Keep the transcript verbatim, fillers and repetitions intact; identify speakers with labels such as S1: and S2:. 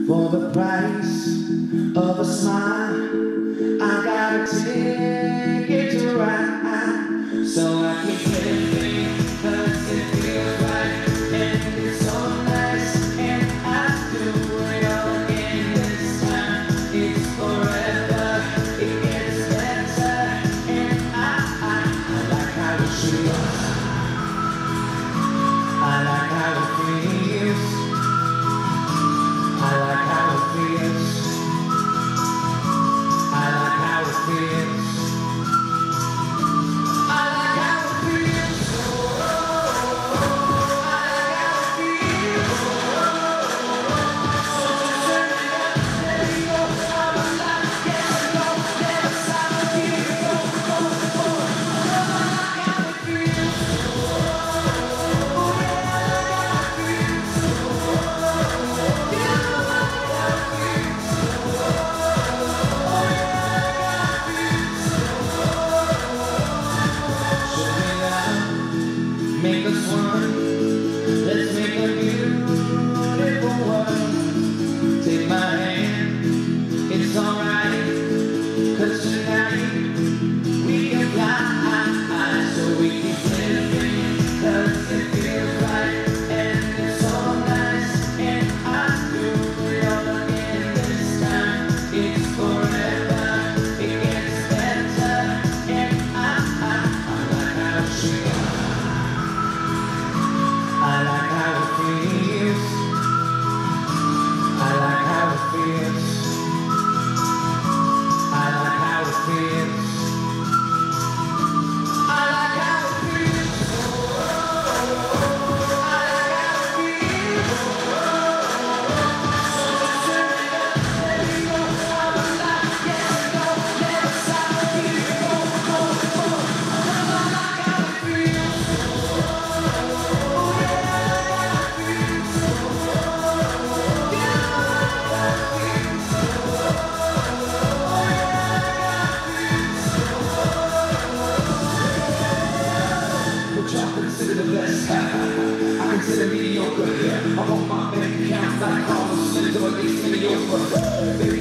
S1: For the price of a smile, I got a ticket to ride, so I keep living, 'cause it feels right, and it's so nice, and I do it all again this time. It's forever, it gets better, and I, I, I like how it feels. I like how it feels. I like how it feels. I like how it feels. I like how it feels. Oh, I like how it feels. So just turn it up, let it go. I'm alive, yes, go. Never stop, keep it go, go, go. I like how it feels. Oh, yeah, I like how it feels. Yeah, I like how it feels. Make us one, let's make a beautiful world. Take my hand, it's alright, 'cause tonight we can fly, so we keep living, 'cause it feels right, and it's so nice, and I do it all again this time. It's forever, it gets better, and I, I, I like how it feels. I like how it feels. I like how it feels. I like how it feels. I like how it feels. I like how it feels. So just turn it up, let it go. I'm alive, yes, go. Never stop, keep it go, go, go. I like how it feels. Oh yeah, I like how it feels. Yeah, I like how it feels. Oh yeah, I like how it feels. What y'all consider the best? I consider mediocre. I want my bank account like Carlos Slim, or at least mediocre.